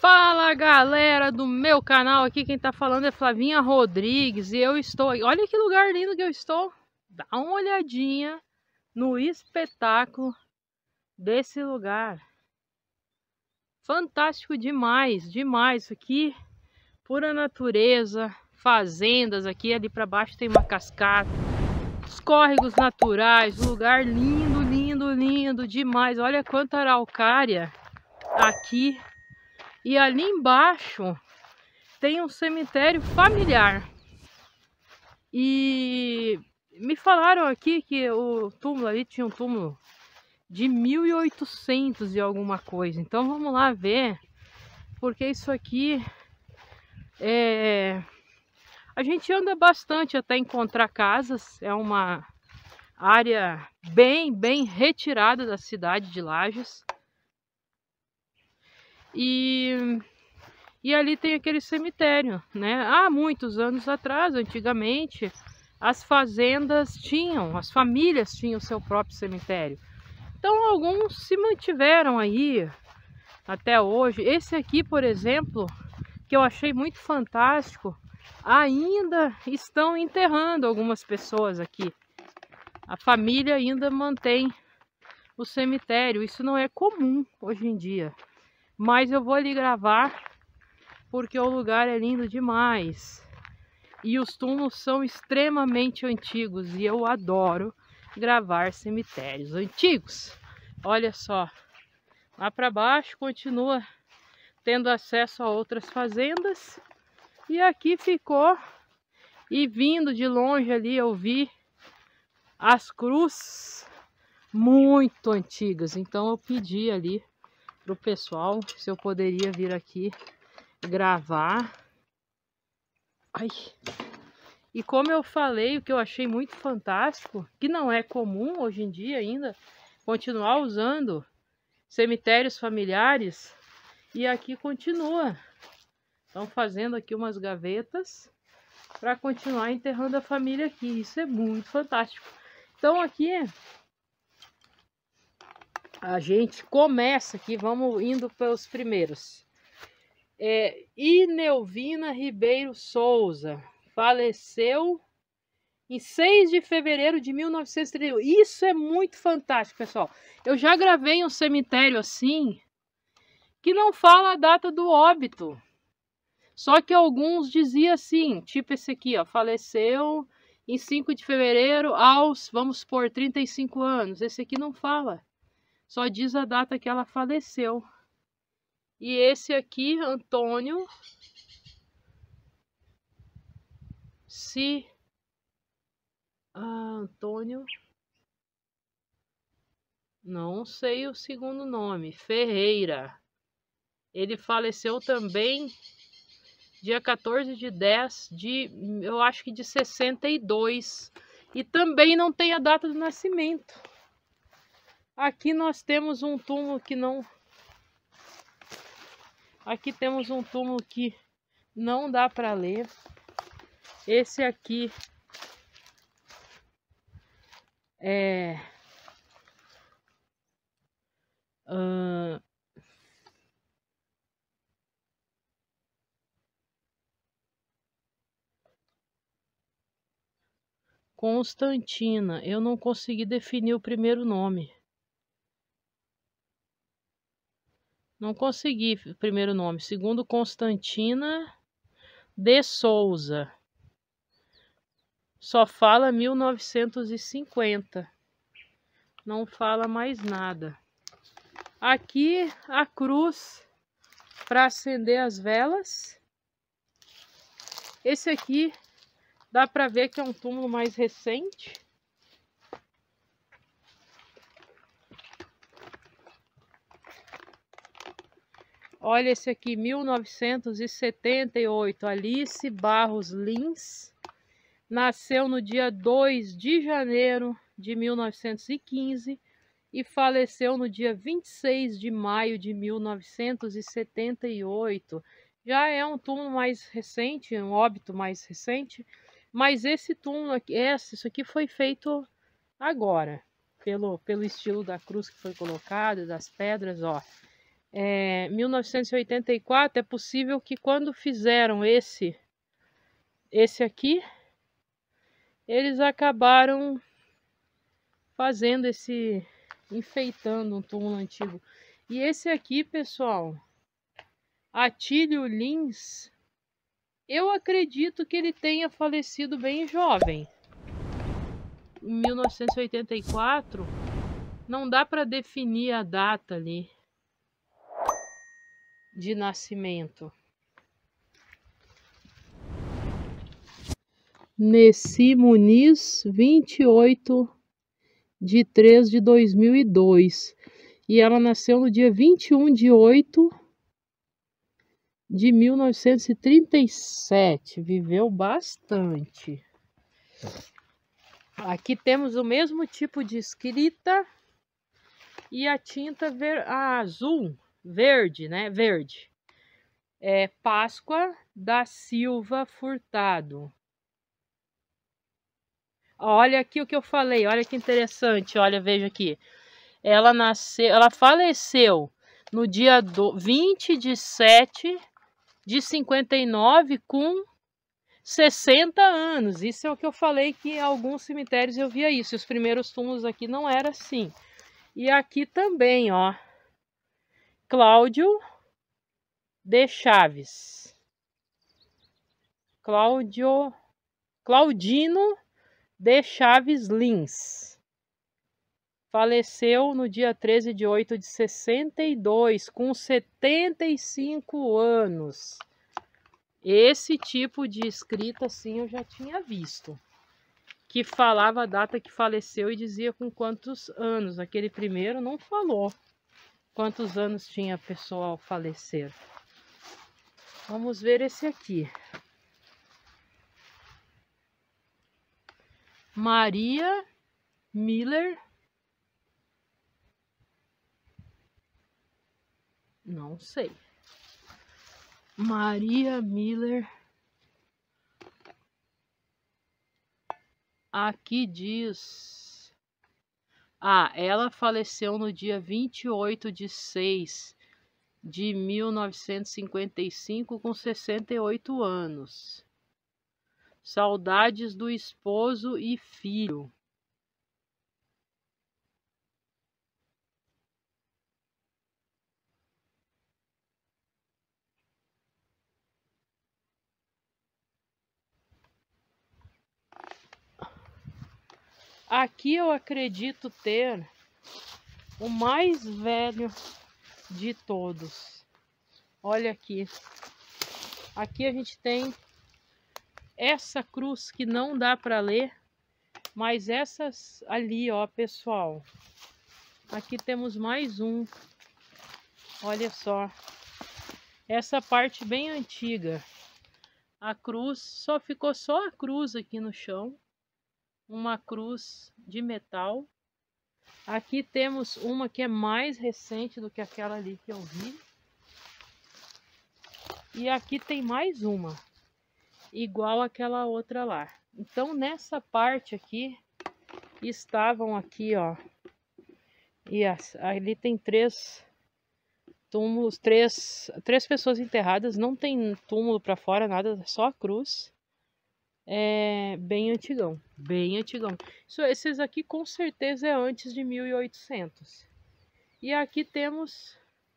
Fala galera do meu canal, aqui quem tá falando é Flavinha Rodrigues e eu estou, olha que lugar lindo que eu estou, dá uma olhadinha no espetáculo desse lugar, fantástico demais, demais, isso aqui, pura natureza, fazendas aqui, ali para baixo tem uma cascata, os córregos naturais, lugar lindo, lindo, lindo demais, olha quanta araucária aqui. E ali embaixo tem um cemitério familiar. E me falaram aqui que o túmulo ali tinha um túmulo de 1800 e alguma coisa. Então vamos lá ver, porque isso aqui a gente anda bastante até encontrar casas. É uma área bem retirada da cidade de Lages. E ali tem aquele cemitério, né? Há muitos anos atrás, antigamente, as fazendas tinham, as famílias tinham o seu próprio cemitério. Então alguns se mantiveram aí até hoje. Esse aqui, por exemplo, que eu achei muito fantástico, ainda estão enterrando algumas pessoas aqui. A família ainda mantém o cemitério. Isso não é comum hoje em dia. Mas eu vou lhe gravar porque o lugar é lindo demais. E os túmulos são extremamente antigos e eu adoro gravar cemitérios antigos. Olha só, lá para baixo continua tendo acesso a outras fazendas. E aqui ficou, e vindo de longe ali eu vi as cruzes muito antigas. Então eu pedi ali pro pessoal se eu poderia vir aqui gravar. Ai. E como eu falei, o que eu achei muito fantástico, que não é comum hoje em dia ainda, continuar usando cemitérios familiares, e aqui continua. Estão fazendo aqui umas gavetas para continuar enterrando a família aqui. Isso é muito fantástico. Então aqui a gente começa aqui, vamos indo pelos primeiros. Inelvina Ribeiro Souza faleceu em 6 de fevereiro de 1931. Isso é muito fantástico, pessoal. Eu já gravei um cemitério assim, que não fala a data do óbito. Só que alguns diziam assim, tipo esse aqui, ó, faleceu em 5 de fevereiro aos, vamos supor, 35 anos. Esse aqui não fala. Só diz a data que ela faleceu. E esse aqui, Antônio Antônio, não sei o segundo nome, Ferreira. Ele faleceu também dia 14 de 10 de, eu acho que de 62. E também não tem a data do nascimento. Aqui nós temos um túmulo que não... Aqui temos um túmulo que não dá para ler. Esse aqui é... Constantina. Eu não consegui definir o primeiro nome. Não consegui o primeiro nome. Segundo, Constantina de Souza. Só fala 1950. Não fala mais nada. Aqui a cruz para acender as velas. Esse aqui dá para ver que é um túmulo mais recente. Olha esse aqui, 1978, Alice Barros Lins. Nasceu no dia 2 de janeiro de 1915 e faleceu no dia 26 de maio de 1978. Já é um túmulo mais recente, um óbito mais recente, mas esse túmulo aqui, isso aqui foi feito agora, pelo estilo da cruz que foi colocada, das pedras, ó. 1984, é possível que quando fizeram esse aqui, eles acabaram fazendo enfeitando um túmulo antigo. E esse aqui, pessoal, Atílio Lins, eu acredito que ele tenha falecido bem jovem. Em 1984, não dá para definir a data ali de nascimento. Nessi Muniz, 28/3/2002. E ela nasceu no dia 21/8/1937. Viveu bastante. Aqui temos o mesmo tipo de escrita e a tinta azul, verde, né? Verde. É Páscoa da Silva Furtado. Olha aqui o que eu falei, olha que interessante, olha, veja aqui. Ela faleceu no dia 20/7/59 com 60 anos. Isso é o que eu falei, que em alguns cemitérios eu via isso. Os primeiros túmulos aqui não era assim. E aqui também, ó. Cláudio de Chaves. Claudino de Chaves Lins. Faleceu no dia 13/8/62, com 75 anos. Esse tipo de escrita, assim, eu já tinha visto. Que falava a data que faleceu e dizia com quantos anos. Aquele primeiro não falou quantos anos tinha a pessoa ao falecer. Vamos ver esse aqui. Maria Miller. Não sei. Maria Miller. Aqui diz... ela faleceu no dia 28/6/1955 com 68 anos. Saudades do esposo e filho. Aqui eu acredito ter o mais velho de todos. Olha aqui. Aqui a gente tem essa cruz que não dá para ler, mas essas ali, ó, pessoal. Aqui temos mais um. Olha só. Essa parte bem antiga. A cruz, só ficou só a cruz aqui no chão. Uma cruz de metal. Aqui temos uma que é mais recente do que aquela ali que eu vi. E aqui tem mais uma, igual aquela outra lá. Então nessa parte aqui, estavam aqui, ó. E ali tem 3 túmulos, três pessoas enterradas. Não tem túmulo para fora, nada, só a cruz. É bem antigão, bem antigão. Esses aqui com certeza é antes de 1800. E aqui temos,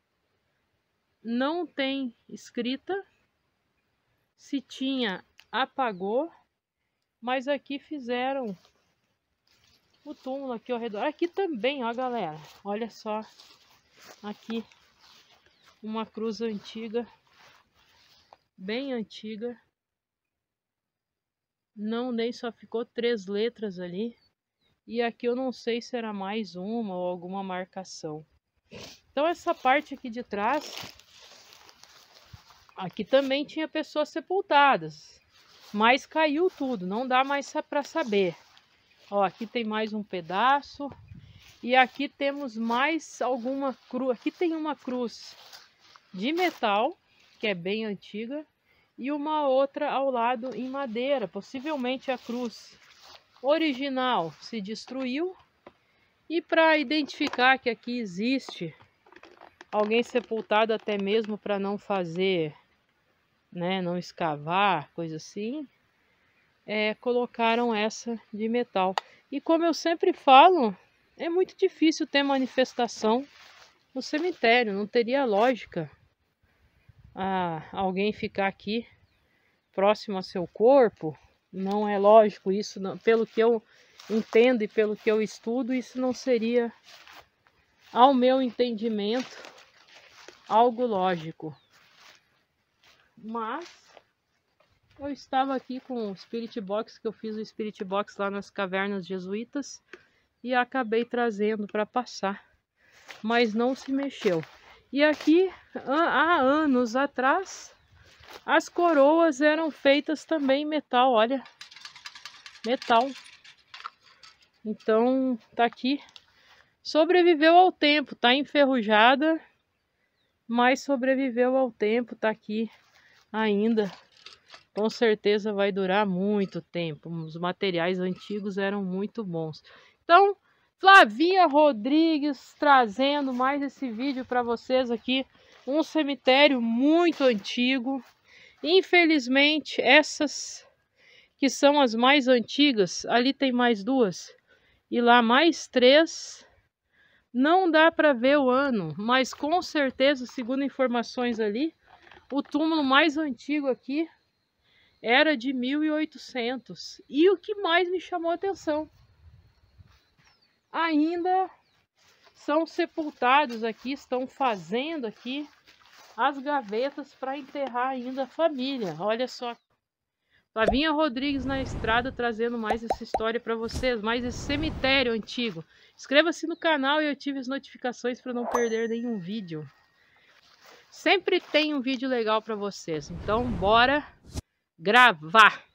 não tem escrita, se tinha apagou, mas aqui fizeram o túmulo aqui ao redor. Aqui também, ó galera, olha só, aqui uma cruz antiga, bem antiga. Não, nem só ficou 3 letras ali. E aqui eu não sei se era mais uma ou alguma marcação. Então essa parte aqui de trás, aqui também tinha pessoas sepultadas. Mas caiu tudo, não dá mais para saber. Ó, aqui tem mais um pedaço. E aqui temos mais alguma cruz. Aqui tem uma cruz de metal, que é bem antiga. E uma outra ao lado em madeira. Possivelmente a cruz original se destruiu. E para identificar que aqui existe alguém sepultado até mesmo para não fazer, né, não escavar, coisa assim, colocaram essa de metal. E como eu sempre falo, é muito difícil ter manifestação no cemitério, não teria lógica alguém ficar aqui próximo ao seu corpo. Não é lógico isso, não, pelo que eu entendo e pelo que eu estudo, isso não seria, ao meu entendimento, algo lógico. Mas eu estava aqui com o Spirit Box, que eu fiz o Spirit Box lá nas cavernas jesuítas, e acabei trazendo para passar, mas não se mexeu. E aqui, há anos atrás, as coroas eram feitas também em metal, olha, metal. Então tá aqui, sobreviveu ao tempo, tá enferrujada, mas sobreviveu ao tempo, tá aqui ainda. Com certeza vai durar muito tempo. Os materiais antigos eram muito bons. Então, Flavinha Rodrigues trazendo mais esse vídeo para vocês aqui. Um cemitério muito antigo. Infelizmente, essas que são as mais antigas, ali tem mais 2 e lá mais 3. Não dá para ver o ano, mas com certeza, segundo informações ali, o túmulo mais antigo aqui era de 1800. E o que mais me chamou a atenção, ainda são sepultados aqui, estão fazendo aqui as gavetas para enterrar ainda a família. Olha só, Flavinha Rodrigues na estrada, trazendo mais essa história para vocês, mais esse cemitério antigo. Inscreva-se no canal e ative as notificações para não perder nenhum vídeo. Sempre tem um vídeo legal para vocês, então bora gravar!